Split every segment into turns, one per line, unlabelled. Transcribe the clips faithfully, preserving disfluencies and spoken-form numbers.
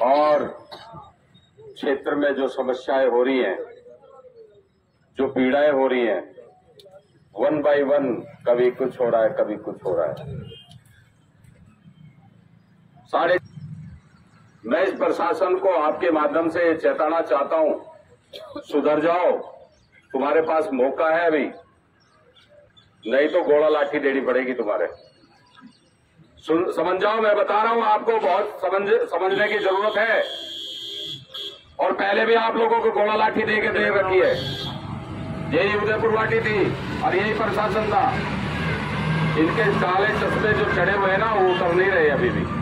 और क्षेत्र में जो समस्याएं हो रही हैं, जो पीड़ाएं हो रही हैं, वन बाय वन कभी कुछ हो रहा है, कभी कुछ हो रहा है। सारे मैं इस प्रशासन को आपके माध्यम से चेताना चाहता हूं, सुधर जाओ, तुम्हारे पास मौका है अभी, नहीं तो गोला लाठी देनी पड़ेगी तुम्हारे। सुन समझ जाओ, मैं बता रहा हूं आपको, बहुत समझ समझने की जरूरत है। और पहले भी आप लोगों को गोला लाठी दे के दे रखी है, यही उदयपुर वाटी थी और यही प्रशासन था। इनके काले चश्मे जो चढ़े हुए हैं ना, वो उतर नहीं रहे अभी भी।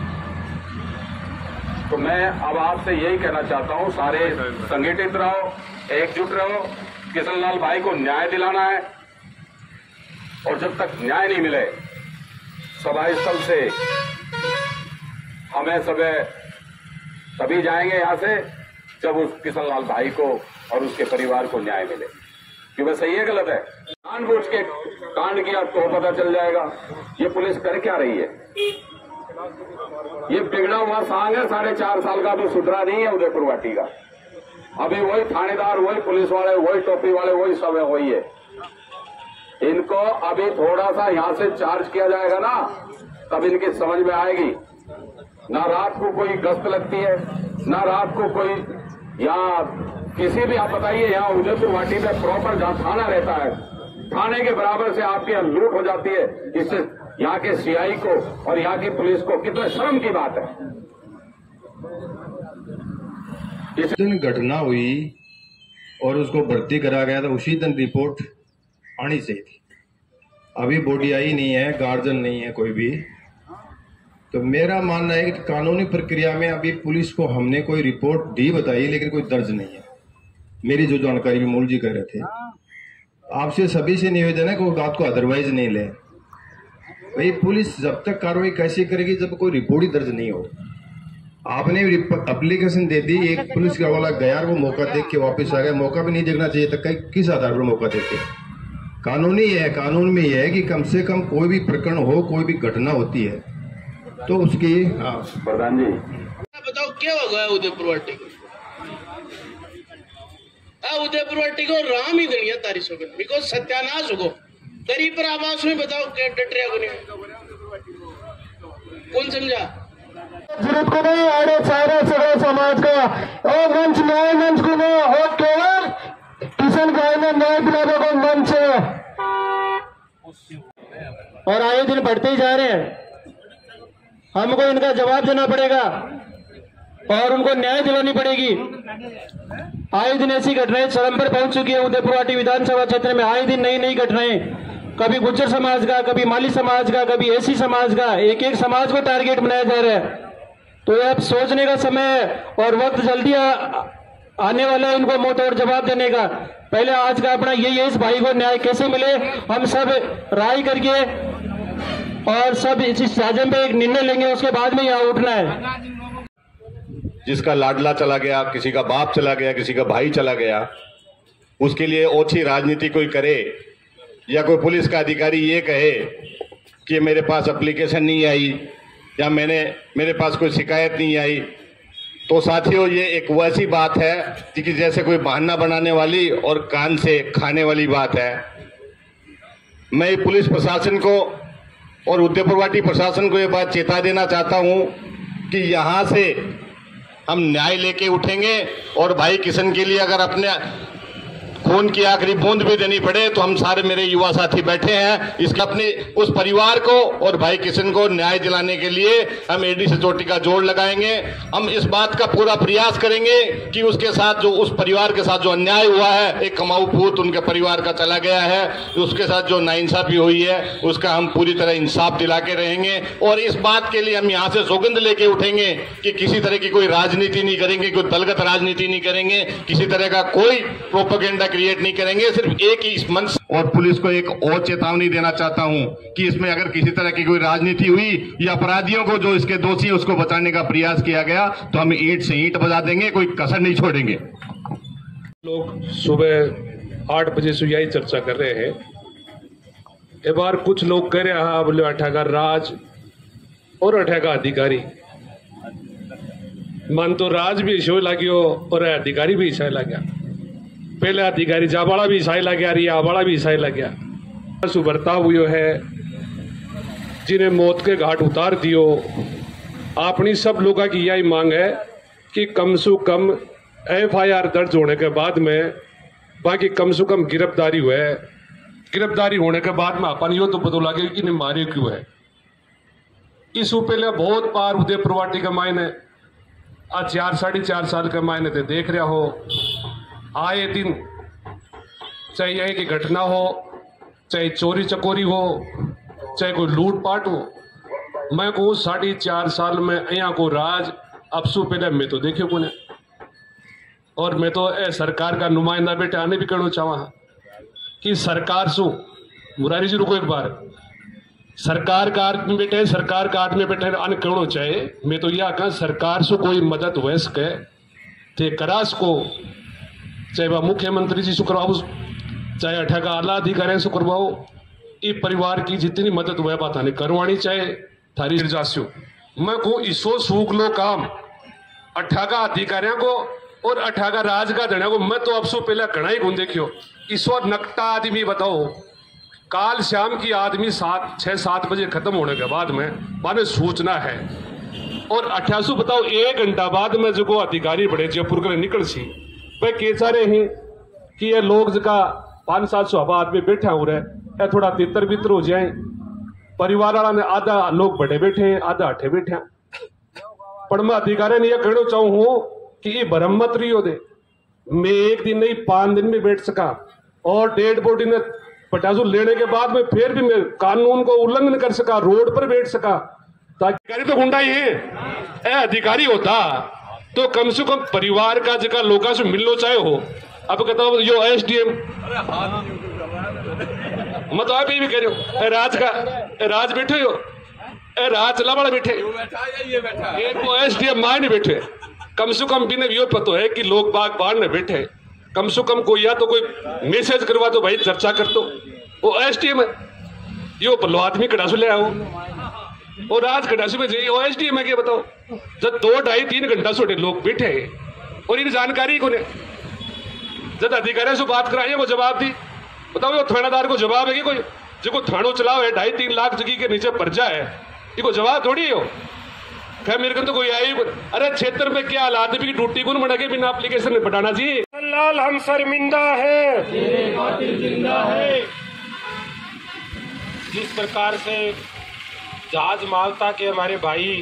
तो मैं अब आपसे यही कहना चाहता हूं, सारे संगठित रहो, एकजुट रहो, किशनलाल भाई को न्याय दिलाना है। और जब तक न्याय नहीं मिले सभा स्थल से, हमें सब तभी जाएंगे यहां से जब उस किशनलाल भाई को और उसके परिवार को न्याय मिले। कि वह सही है गलत है? जानबूझ के कांड किया तो पता चल जाएगा। ये पुलिस कर क्या रही है? ये बिगड़ा हुआ सांग है, साढ़े चार साल का, भी सुधरा नहीं है उदयपुर वाटी का। अभी वही थानेदार, वही पुलिस वाले, वही टोपी वाले, वही सब है, वही है। इनको अभी थोड़ा सा यहां से चार्ज किया जाएगा ना, तब इनकी समझ में आएगी। ना रात को कोई गश्त लगती है, ना रात को कोई यहाँ किसी भी, आप बताइए यहाँ उदयपुर वाटी में प्रॉपर जहां थाना रहता है, थाने के बराबर से आपकी यहाँ लूट हो जाती है। इससे यहाँ के सीआई को और यहाँ की पुलिस को कितना शर्म की बात है।
इस दिन घटना हुई और उसको भर्ती करा गया था, उसी दिन रिपोर्ट आनी चाहिए थी। अभी बॉडी आई नहीं है, गार्जियन नहीं है कोई भी। तो मेरा मानना है कि कानूनी प्रक्रिया में अभी पुलिस को हमने कोई रिपोर्ट दी बताई, लेकिन कोई दर्ज नहीं है। मेरी जो जानकारी मूल जी कह रहे थे, आपसे सभी से निवेदन है कि वो बात को अदरवाइज नहीं ले। भाई पुलिस जब तक कार्रवाई कैसे करेगी जब कोई रिपोर्ट ही दर्ज नहीं हो। आपने एप्लीकेशन दे दी, एक पुलिस वाला गया, वो मौका देख के वापस आ गया। मौका भी नहीं देखना चाहिए था, किस आधार पर मौका देते? कानूनी है, कानून में यह है कि कम से कम कोई भी प्रकरण हो, कोई भी घटना होती है तो उसकी।
प्रधान जी
बताओ क्या होगा उदयपुर वाटी को? उदयपुर वाटी को राम ही दुनिया तारी सो गए, बिकॉज सत्यानाश हो गरीब पर आवास में। बताओ क्या डटरिया को नहीं, कौन समझा?
जरूरत को नहीं, आड़े सारे सगळे समाज का और मंच, न्याय मंच को नहीं, और केवल किशन भाई ने न्याय दिलाने को मंच है। और आए दिन बढ़ते ही जा रहे हैं, हमको इनका जवाब देना पड़ेगा और उनको न्याय दिलानी पड़ेगी। आए दिन ऐसी घटनाएं चरम पर पहुंच चुकी है उदयपुर वाटी विधानसभा क्षेत्र में। आए दिन नई नई घटनाएं, कभी गुज्जर समाज का, कभी माली समाज का, कभी एसी समाज का, एक एक समाज को टारगेट बनाया जा रहा है। तो ये अब सोचने का समय है और वक्त जल्दी आ, आने वाला है इनको मौत और जवाब देने का। पहले आज का अपना यही है, इस भाई को न्याय कैसे मिले, हम सब राय करके और सब इस साजन पे एक निर्णय लेंगे, उसके बाद में यहाँ उठना है।
जिसका लाडला चला गया, किसी का बाप चला गया, किसी का भाई चला गया, उसके लिए ओछी राजनीति कोई करे या कोई पुलिस का अधिकारी ये कहे कि मेरे पास एप्लीकेशन नहीं आई या मैंने मेरे पास कोई शिकायत नहीं आई, तो साथियों ये एक वैसी बात है कि जैसे कोई बहाना बनाने वाली और कान से खाने वाली बात है। मैं पुलिस प्रशासन को और उदयपुर वाटी प्रशासन को ये बात चेता देना चाहता हूं कि यहां से हम न्याय लेके उठेंगे और भाई किशन के लिए अगर अपने खून की आखिरी बूंद भी देनी पड़े तो हम सारे मेरे युवा साथी बैठे हैं, इसके अपने उस परिवार को और भाई किशन को न्याय दिलाने के लिए हम एडी से चोटी का जोड़ लगाएंगे। हम इस बात का पूरा प्रयास करेंगे कि उसके साथ जो उस परिवार के साथ जो अन्याय हुआ है, एक कमाऊ पूत उनके परिवार का चला गया है, उसके साथ जो नाइंसाफी हुई है उसका हम पूरी तरह इंसाफ दिला के रहेंगे। और इस बात के लिए हम यहाँ से सौगंध लेके उठेंगे कि किसी तरह की कोई राजनीति नहीं करेंगे, कोई दलगत राजनीति नहीं करेंगे, किसी तरह का कोई प्रोपेगेंडा क्रिएट नहीं करेंगे। सिर्फ एक ही इस मंच और पुलिस को एक और चेतावनी देना चाहता हूं कि इसमें अगर किसी तरह की कोई राजनीति हुई या अपराधियों को जो इसके दोषी है उसको बचाने का प्रयास किया गया तो हम ईंट से ईंट बजा देंगे, कोई कसर नहीं छोड़ेंगे।
लोग सुबह आठ बजे से यही चर्चा कर रहे हैं। एक बार कुछ लोग कह रहे हैं हाँ बोले अठागा राज और अठागा अधिकारी। मन तो राज भी इशो लग्यो और अधिकारी भी ईसाई लग गया। पहले अधिकारी जावाड़ा भी ईसाई लग गया, रिया वाला भी ईसाई लग गया। सुबरता हुई है जिन्हें मौत के घाट उतार दियो। अपनी सब लोगों की यही मांग है कि कम से कम एफ आई आर दर्ज होने के बाद में बाकी कम से कम गिरफ्तारी हुए। गिरफ्तारी होने के बाद में अपन यो तो पता लगे कि नहीं मारे क्यों है। इस पहले बहुत बार उदयपुर वाटी के मायने आज चार साढ़े चार साल के मायने थे देख रहा हो, आए दिन चाहे यही की घटना हो, चाहे चोरी चकोरी हो, चाहे कोई लूट पाट हो। मैं को साढ़े चार साल में यहाँ को राज अफसू पहले मैं तो देखे को ने। और मैं तो ए सरकार का नुमाइंदा बेटे आने भी कहना चाहवा कि सरकार सु मुरारी जी रुको एक बार, सरकार का आर्ट में बैठे सरकार का आर्ट में बैठे आने कहना चाहे। मैं तो यह कहा सरकार से कोई मदद हो सके थे करास को, चाहे वह मुख्यमंत्री जी से करवाओ, चाहे अठा का आला अधिकारी से करवाओ। ये परिवार की जितनी मदद हुआ बात हमें करवानी चाहे थारी जास्यो। मैं को इसो सूख लो काम अठा का अधिकारियों को और अठा का राज का धनिया को। मैं तो अब सो पहले घना ही गुण देखियो। इसो नकटा आदमी बताओ काल शाम की आदमी सात छह सात बजे खत्म होने के बाद में माने सूचना है और अठासू बताओ एक घंटा बाद में जो अधिकारी बड़े जयपुर के निकल सी भाई के चारे ही कि ये लोग जगह पांच सात सौ हवा आदमी बैठा हो रहे थोड़ा तितर बितर हो जाए। परिवार वाला ने आधा लोग बड़े बैठे हैं आधा अठे बैठे हैं। पर मैं अधिकारी ने यह कहना चाहूँ कि ये भरम मत रही हो दे। मैं एक दिन नहीं पांच दिन में बैठ सका और डेड बॉडी ने पटासू लेने के बाद में फिर भी मैं कानून को उल्लंघन कर सका, रोड पर बैठ सका। तो अधिकारी तो गुंडा ही है। ए अधिकारी होता तो कम से कम परिवार का जगह लोगों से मिलना चाहे हो। अब कहता हूँ यो एस डी एम मैं तो आप ये भी कह रहे हो ए राज का ए राज बैठे हो ए राज चला बड़ा बैठे एक वो एस डी एम माए नहीं बैठे। कम से कम बिना यो पता है कि लोग बाग बाहर न बैठे। कम से कम कोई या तो कोई मैसेज करवा तो भाई चर्चा कर दो। वो एस डी एम यो भलो आदमी कड़ासू ले आओ और आज कड़ासू में जाइए वो एस डी एम है क्या बताओ। जब दो ढाई तीन घंटा छोटे लोग बैठे हैं और इनकी जानकारी को ने जब अधिकारियों से बात कराइए वो जवाब दी। बताओ ये थानेदार को जवाब है कि कोई जो थानो चलाओ है ढाई तीन लाख जगह के नीचे पर्चा है ये जवाब थोड़ी हो। खैर मेरे को तो कोई आई अरे क्षेत्र में क्या हालात है ड्यूटी कौन बना के बिना एप्लीकेशन में पटाना जी।
लाल हम शर्मिंदा है, जिंदा है। जिस प्रकार से जहाज मालता के हमारे भाई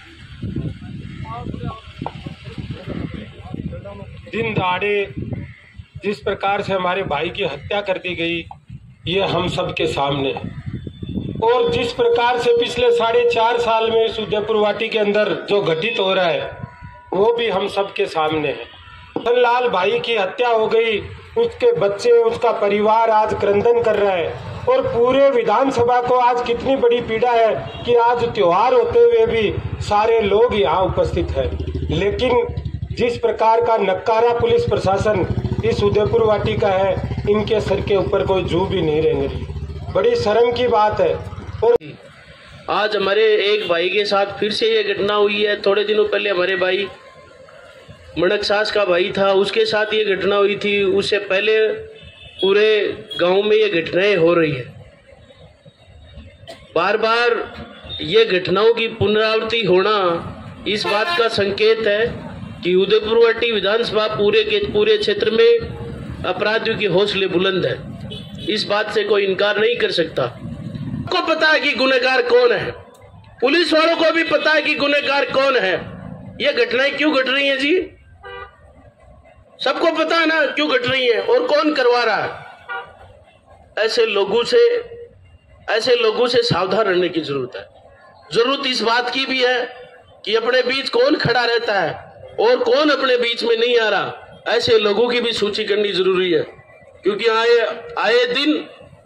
दिन दहाड़े जिस प्रकार से हमारे भाई की हत्या कर दी गई ये हम सब के सामने है। और जिस प्रकार से पिछले साढ़े चार साल में इस उदयपुर वाटी के अंदर जो घटित हो रहा है वो भी हम सब के सामने है। लाल भाई की हत्या हो गई, उसके बच्चे उसका परिवार आज क्रंदन कर रहा है और पूरे विधानसभा को आज कितनी बड़ी पीड़ा है कि आज त्योहार होते हुए भी सारे लोग यहाँ उपस्थित हैं। लेकिन जिस प्रकार का नक्कारा पुलिस प्रशासन इस उदयपुर वाटी का है इनके सर के ऊपर कोई जू भी नहीं रेंग रही। बड़ी शर्म की बात है। और
आज हमारे एक भाई के साथ फिर से ये घटना हुई है। थोड़े दिनों पहले हमारे भाई मणक सास का भाई था उसके साथ ये घटना हुई थी। उससे पहले पूरे गांव में ये घटनाएं हो रही है। बार बार ये घटनाओं की पुनरावृत्ति होना इस बात का संकेत है कि उदयपुर वाटी विधानसभा पूरे के पूरे क्षेत्र में अपराधियों की हौसले बुलंद है। इस बात से कोई इनकार नहीं कर सकता। को पता है कि गुनहगार कौन है, पुलिस वालों को भी पता है कि गुनहगार कौन है। ये घटनाएं क्यों घट रही हैं जी, सबको पता है ना क्यों घट रही है और कौन करवा रहा है। ऐसे लोगों से ऐसे लोगों से सावधान रहने की जरूरत है। जरूरत इस बात की भी है कि अपने बीच कौन खड़ा रहता है और कौन अपने बीच में नहीं आ रहा। ऐसे लोगों की भी सूची करनी जरूरी है क्योंकि आए आए दिन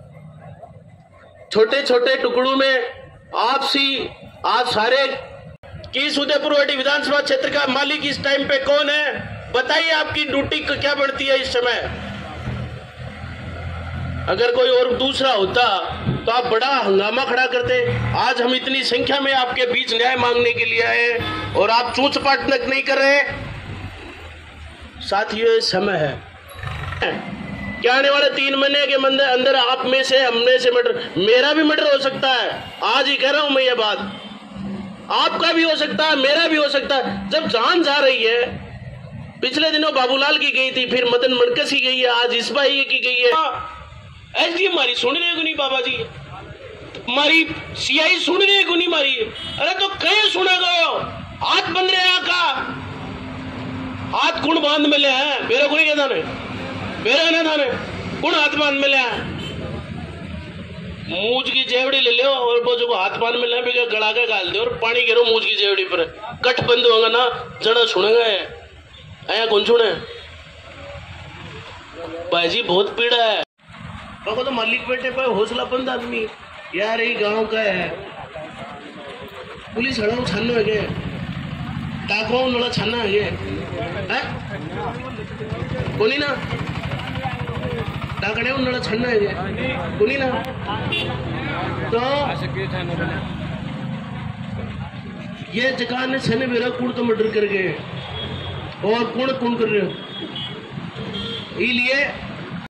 छोटे छोटे टुकड़ों में आपसी आप सारे कि इस उदयपुर वाटी विधानसभा क्षेत्र का मालिक इस टाइम पे कौन है, बताइए आपकी ड्यूटी क्या बढ़ती है इस समय। अगर कोई और दूसरा होता तो आप बड़ा हंगामा खड़ा करते। आज हम इतनी संख्या में आपके बीच न्याय मांगने के लिए आए और आप चूच पाट तक नहीं कर रहे। साथियों, ये समय है क्या आने वाले तीन महीने के अंदर आप में से, हमने से मर्डर, मेरा भी मर्डर हो सकता है। आज ही कह रहा हूं मैं ये बात, आपका भी हो सकता है, मेरा भी हो सकता है। जब जान जा रही है, पिछले दिनों बाबूलाल की गई थी, फिर मदन मणकस की गई है, आज इस भाई की गई है। एसडीएम हमारी सुन रहे को नहीं बाबा जी, हमारी सीआई सुन रहे को नहीं मारी। अरे तो कहीं सुना गयो, हाथ बंद रहे का हाथ कुण बांध मिले हैं, मेरे को नहीं कहता ने, मेरे ना थाने कुण हाथ बांध मिले हैं। मूंज की जेवड़ी ले लो और वो जो हाथ बांध मिले हैं गड़ा के गाल दे और पानी गिरो मूंज की जेवड़ी पर, कट बंद होगा ना जड़ा सुनेगा। आया कौन सुने भाई जी, बहुत पीड़ा है। बाबा तो मालिक बेटे पर हौसलाबंद आदमी यार, यही गांव का है। पुलिस हड़ा छानो है गे, टाको नड़ा छाना है गे, कोनी ना टाकड़े नड़ा छाना है गे, कोनी ना। तो ये जगह ने छने मेरा कुण तो मर्डर कर गए और कौन कौन कर रहे हो, इसलिए